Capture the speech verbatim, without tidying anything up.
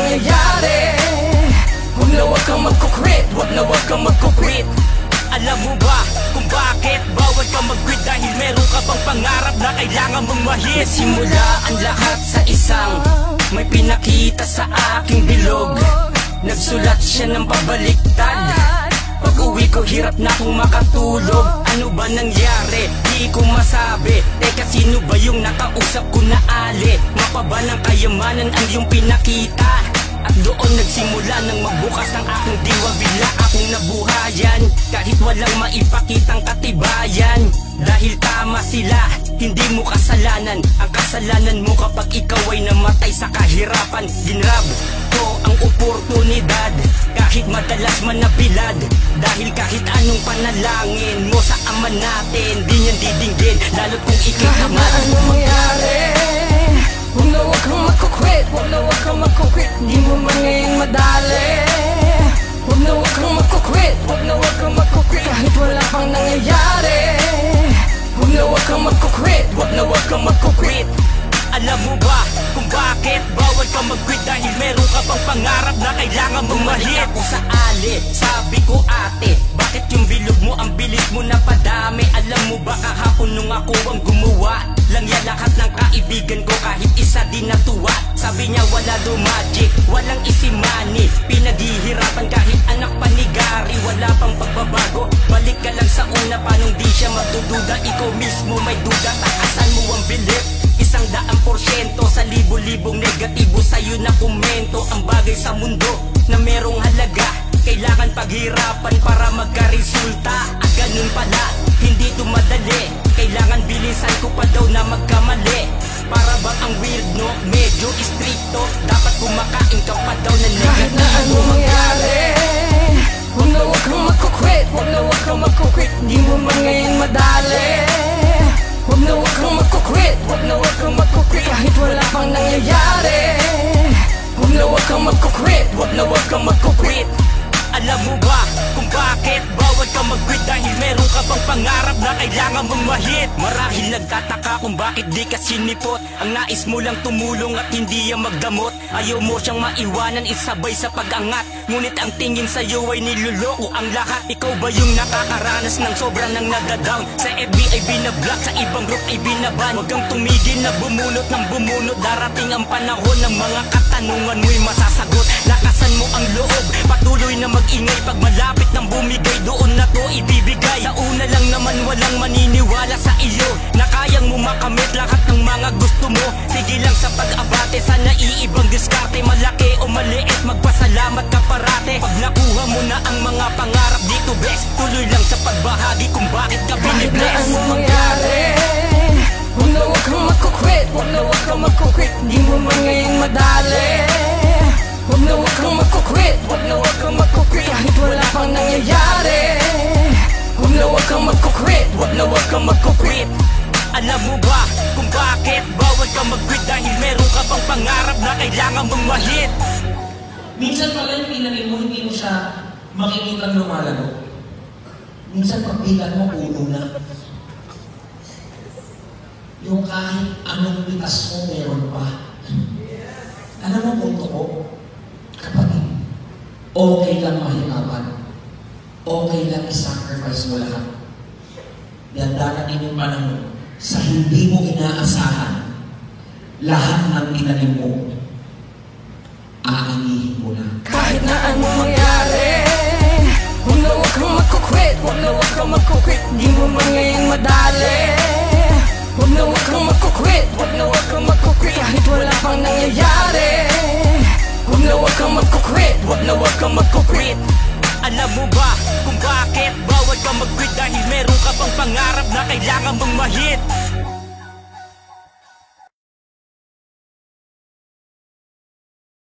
nangyayari. Huwag na huwag kang magkukwit, huwag na huwag kang magkukwit. Alam mo ba kung bakit bawal ka mag-quit? Dahil meron ka bang pangarap na kailangan mong mahit? Simula ang lahat sa isang may pinakita sa aking bilog. Nagsulat siya ng pabaliktad. Pag uwi ko hirap na akong makatulog. Ano ba nangyari? Di ko masabi. Teka, sino ba yung nakausap ko na ali? Mapa ba ng kayamanan ang iyong pinakita? At doon nagsimula nang magbukas ang aking diwa. Bigla akong nabuhayan kahit walang maipakitang katibayan. Dahil tama sila, hindi mo kasalanan. Ang kasalanan mo kapag ikaw ay namatay sa kahirapan. Ginrab ko ang oportunidad kahit madalas man nabilad. Dahil kahit anong panalangin mo sa Ama natin, di niyan didinggin, lalo't kung ikay kahit na anong mangyari. Huwag na huwag kang magkukwit, huwag na huwag kang magkukwit. Di mo man ngayong madali. Huwag na huwag kang magkukwit, huwag na huwag kang magkukwit. Kahit wala pang nangyayari. Huwag na huwag kang magkukwit, huwag na huwag kang magkukwit. Alam mo ba kung bakit bawal ka mag-quit? Dahil meron ka bang pangarap na kailangan mong mahit? Ako sa ali, sabi ko ate, bakit yung bilog mo ang bilis mo na padami? Alam mo ba kahapon nung ako ang gumawa lang yan lahat ng kaibigan ko, kahit isa di natuwa. Sabi niya wala do magic, walang isimani. Pinaghihirapan kahit anak pa ni Gary, wala pang pagbabago. Balik ka lang sa una, panong di siya magdududa. Ikaw mismo may duda, takasan mo ang bilip. Isang daang porsyento sa libo-libong negatibo sa'yo na komento. Ang bagay sa mundo na merong halaga, kailangan paghirapan para magka-resulta. At ganun pala, hindi to madali. Kailangan bilisan ko pa daw na magkamali. Para bang ang weird no, medyo stricto. Dapat kumakain ka pa daw na negatibo. Kahit na anong mangyari, huwag na huwag kang magkukwit, huwag na huwag kang magkukwit. Di mo man ngayon madali. Huwag na huwag kang magkukwit, huwag na huwag kang magkukwit. Kahit wala pang nangyayari. Huwag na huwag kang magkukwit, huwag na huwag kang magkukwit. Alam mo ba kung bakit bawal ka mag-quit? Dahil meron ka bang pangarap na kailangan mong mahit? Marahil nagtataka kung bakit di ka sinipot. Ang nais mo lang tumulong at hindi yan magdamot. Ayaw mo siyang maiwanan, isabay sa pag-angat. Ngunit ang tingin sa'yo ay niluloko ang lahat. Ikaw ba yung nakakaranas ng sobrang nang nadadown? Sa F B ay binablock, sa ibang group ay binaban. Huwag kang tumigil na bumunot ng bumunot. Darating ang panahon ng mga katanungan mo'y masasagot. Lakasan mo ang loob, patuloy na mag-ingay. Pag malapit ng bumigay, doon na to ibibigay. Sa una lang naman walang maniniwala sa iyo na kayang mo makamit lahat ng mga gusto mo. Sige lang sa pag-abate, sana iibang diskarte. Malaki o maliit, magpasalamat ka parate. Pag nakuha mo na ang mga pangarap dito best, tuloy lang sa pagbahagi kung bakit ka binibless. Kahit na anong mangyari, huwag na huwag kang magkukwit, huwag na huwag kang magkukwit. Di mo man ngayon madali. Huwag na huwag kang magkukwit, huwag na huwag kang magkukwit. Kahit wala pang nangyayari. Huwag na huwag kang magkukwit, huwag na huwag kang magkukwit. Alam mo ba kung bakit bawal ka mag-quit? Dahil meron ka bang pangarap na kailangan mong mahit? Minsan pala yung pinagin mo, hindi mo siya makikita lumalago. Minsan pagbilan mo, ulo na. Yung kahit anong pitas mo, meron pa. Alam mo, punto ko, kapatid, okay lang mahirapan. Okay lang i-sacrifice mo lahat. Yan darating yung panahon sa hindi mo inaasahan, lahat ng tinanim mo, aanihin mo na. Kahit na anong mangyari, huwag na huwag kang magkukwit, huwag na huwag kang magkukwit. Di mo man ngayon madali. Huwag na huwag kang magkukwit, huwag na huwag kang magkukwit. Kahit wala pang nangyayari. Huwag na huwag kang magkukwit, huwag na huwag kang magkukwit. Alam mo ba kung bakit bawal ka mag-quit? Dahil meron ka bang pangarap na kailangan mong mahit?